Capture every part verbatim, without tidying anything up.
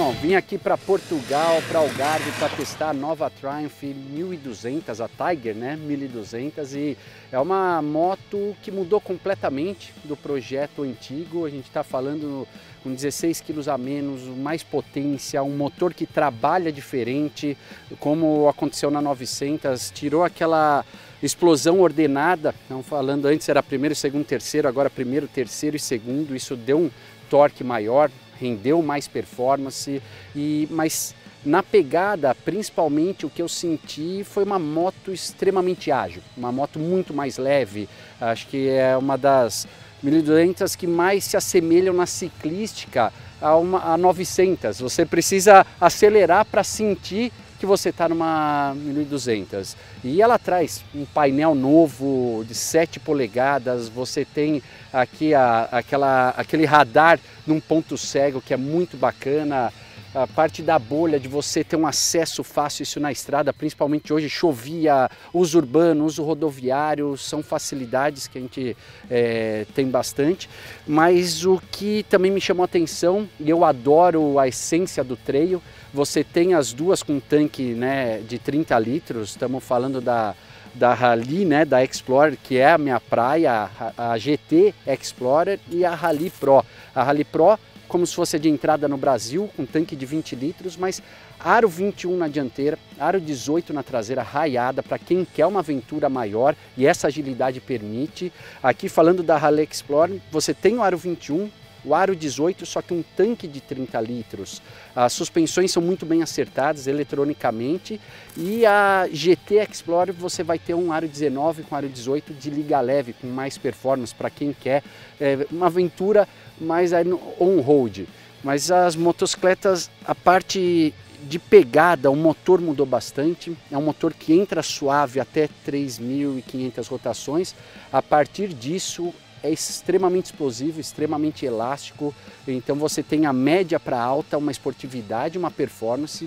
Bom, vim aqui para Portugal, para Algarve, para testar a nova Triumph mil e duzentos, a Tiger, né? mil e duzentos, e é uma moto que mudou completamente do projeto antigo. A gente está falando com dezesseis quilos a menos, mais potência, um motor que trabalha diferente, como aconteceu na novecentos, tirou aquela explosão ordenada. Então, falando antes era primeiro, segundo, terceiro, agora primeiro, terceiro e segundo, isso deu um torque maior, rendeu mais performance, e, mas na pegada, principalmente, o que eu senti foi uma moto extremamente ágil, uma moto muito mais leve. Acho que é uma das mil e duzentos que mais se assemelham na ciclística a, uma, a novecentos. Você precisa acelerar para sentir que você está numa mil e duzentos. E ela traz um painel novo de sete polegadas, você tem aqui a, aquela, aquele radar num ponto cego que é muito bacana, a parte da bolha de você ter um acesso fácil isso na estrada, principalmente hoje chovia, uso urbano, uso rodoviário, são facilidades que a gente é, tem bastante. Mas o que também me chamou a atenção, e eu adoro a essência do trail, você tem as duas com tanque, né, de trinta litros, estamos falando da, da Rally, né, da Explorer, que é a minha praia, a, a G T Explorer e a Rally Pro. A Rally Pro, como se fosse de entrada no Brasil, com tanque de vinte litros, mas aro vinte e um na dianteira, aro dezoito na traseira, raiada, para quem quer uma aventura maior e essa agilidade permite. Aqui falando da Rally Explorer, você tem o aro vinte e um, o aro dezoito, só que um tanque de trinta litros. As suspensões são muito bem acertadas eletronicamente, e a G T Explorer você vai ter um aro dezenove com aro dezoito de liga leve, com mais performance para quem quer é, uma aventura mais on-road. Mas as motocicletas, a parte de pegada, o motor mudou bastante, é um motor que entra suave até três mil e quinhentas rotações. A partir disso é extremamente explosivo, extremamente elástico, então você tem a média para alta, uma esportividade, uma performance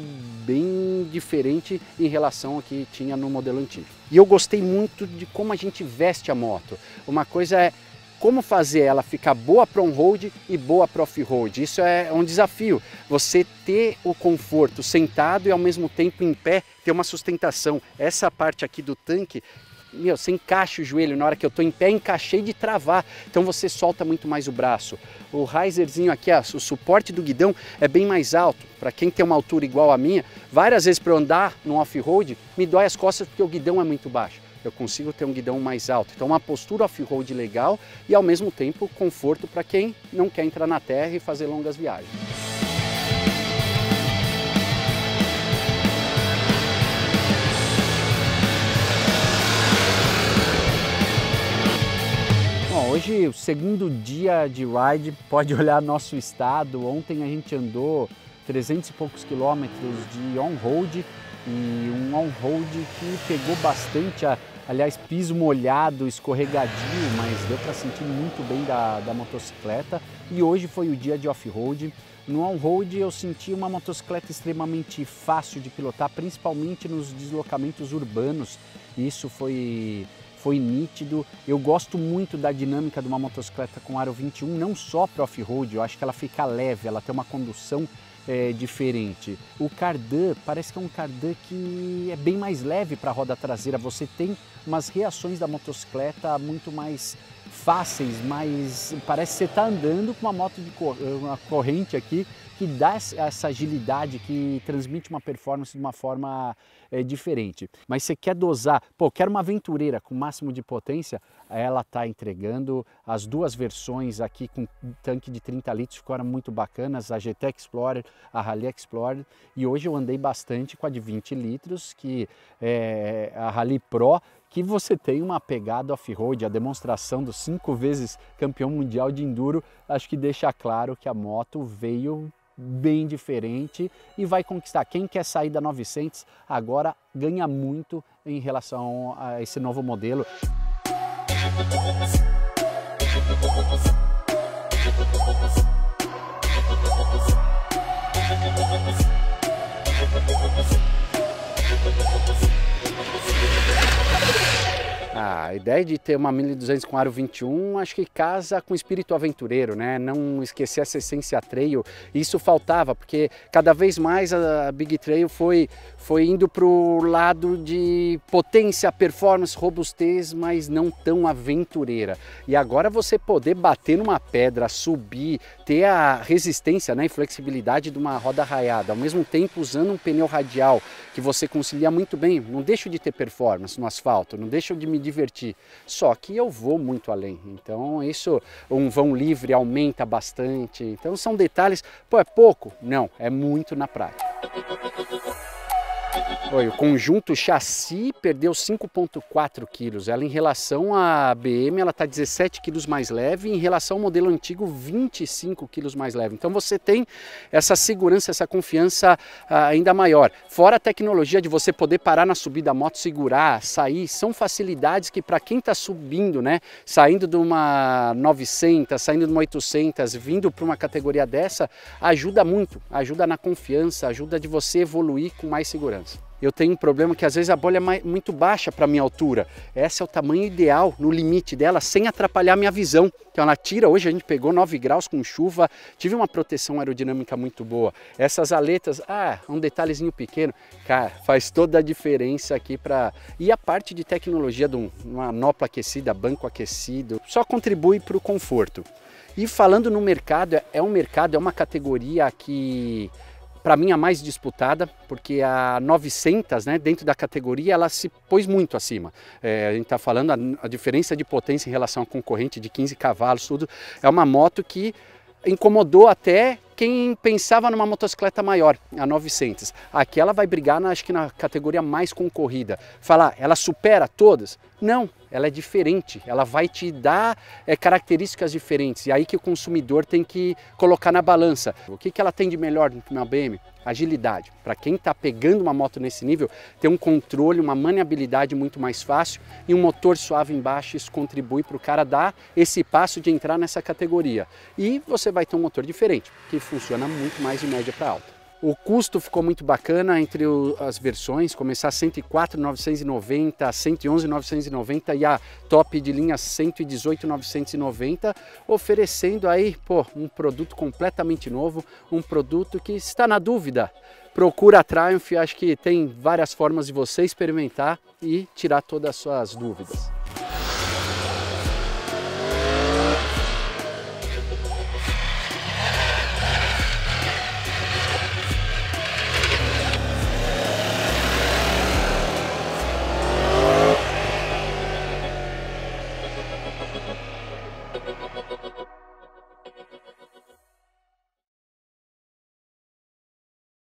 bem diferente em relação ao que tinha no modelo antigo. E eu gostei muito de como a gente veste a moto. Uma coisa é como fazer ela ficar boa para on-road e boa para off-road. Isso é um desafio, você ter o conforto sentado e ao mesmo tempo em pé ter uma sustentação. Essa parte aqui do tanque, meu, você encaixa o joelho, na hora que eu estou em pé, encaixei de travar, então você solta muito mais o braço. O riserzinho aqui, ó, o suporte do guidão é bem mais alto, para quem tem uma altura igual a minha, várias vezes para eu andar no off-road, me dói as costas porque o guidão é muito baixo. Eu consigo ter um guidão mais alto, então uma postura off-road legal e ao mesmo tempo conforto para quem não quer entrar na terra e fazer longas viagens. Hoje, o segundo dia de ride, pode olhar nosso estado. Ontem a gente andou trezentos e poucos quilômetros de on-road, e um on-road que pegou bastante, aliás, piso molhado, escorregadio, mas deu para sentir muito bem da, da motocicleta. E hoje foi o dia de off-road. No on-road eu senti uma motocicleta extremamente fácil de pilotar, principalmente nos deslocamentos urbanos. Isso foi... foi nítido. Eu gosto muito da dinâmica de uma motocicleta com aro vinte e um, não só para off-road, eu acho que ela fica leve, ela tem uma condução é, diferente. O cardan parece que é um cardan que é bem mais leve para a roda traseira, você tem umas reações da motocicleta muito mais fáceis, mas parece que você está andando com uma moto de cor... uma corrente aqui, que dá essa agilidade, que transmite uma performance de uma forma é, diferente. Mas você quer dosar, pô, quero uma aventureira com máximo de potência, ela está entregando. As duas versões aqui com tanque de trinta litros ficaram muito bacanas, a G T Explorer, a Rally Explorer, e hoje eu andei bastante com a de vinte litros, que é a Rally Pro, que você tem uma pegada off-road, a demonstração dos cinco vezes campeão mundial de enduro, acho que deixa claro que a moto veio bem diferente e vai conquistar. Quem quer sair da novecentos agora ganha muito em relação a esse novo modelo. Ah, a ideia de ter uma mil e duzentos com aro vinte e um, acho que casa com o espírito aventureiro, né? Não esquecer essa essência trail. Isso faltava, porque cada vez mais a Big Trail foi, foi indo para o lado de potência, performance, robustez, mas não tão aventureira. E agora você poder bater numa pedra, subir, ter a resistência, né, e flexibilidade de uma roda raiada, ao mesmo tempo usando um pneu radial que você concilia muito bem. Não deixo de ter performance no asfalto, não deixo de me divertir, só que eu vou muito além. Então isso, um vão livre aumenta bastante. Então são detalhes. Pô, é pouco? Não, é muito na prática. Oi, o conjunto chassi perdeu cinco vírgula quatro quilos. Ela, em relação à B M, ela está dezessete quilos mais leve, em relação ao modelo antigo, vinte e cinco quilos mais leve. Então você tem essa segurança, essa confiança ah, ainda maior. Fora a tecnologia de você poder parar na subida, a moto segurar, sair, são facilidades que, para quem está subindo, né, saindo de uma novecentos, saindo de uma oitocentos, vindo para uma categoria dessa, ajuda muito, ajuda na confiança, ajuda de você evoluir com mais segurança. Eu tenho um problema que às vezes a bolha é muito baixa para a minha altura. Esse é o tamanho ideal, no limite dela, sem atrapalhar a minha visão. Então ela tira, hoje a gente pegou nove graus com chuva, tive uma proteção aerodinâmica muito boa. Essas aletas, ah, um detalhezinho pequeno, cara, faz toda a diferença aqui para... E a parte de tecnologia de uma manopla aquecida, banco aquecido, só contribui para o conforto. E falando no mercado, é um mercado, é uma categoria que... para mim a mais disputada, porque a novecentos, né, dentro da categoria, ela se pôs muito acima. É, a gente está falando a, a diferença de potência em relação à concorrente de quinze cavalos, tudo. É uma moto que incomodou até quem pensava numa motocicleta maior, a novecentos. Aqui ela vai brigar, na, acho que na categoria mais concorrida. Falar, ela supera todas? Não, ela é diferente, ela vai te dar é, características diferentes. E aí que o consumidor tem que colocar na balança. O que, que ela tem de melhor na B M? Agilidade. Para quem está pegando uma moto nesse nível, ter um controle, uma maniabilidade muito mais fácil e um motor suave embaixo, isso contribui para o cara dar esse passo de entrar nessa categoria. E você vai ter um motor diferente, que funciona muito mais de média para alta. O custo ficou muito bacana entre o, as versões, começar cento e quatro mil novecentos e noventa, cento e onze mil novecentos e noventa e a top de linha cento e dezoito mil novecentos e noventa, oferecendo aí, pô, um produto completamente novo, um produto que está na dúvida. Procura a Triumph, acho que tem várias formas de você experimentar e tirar todas as suas dúvidas.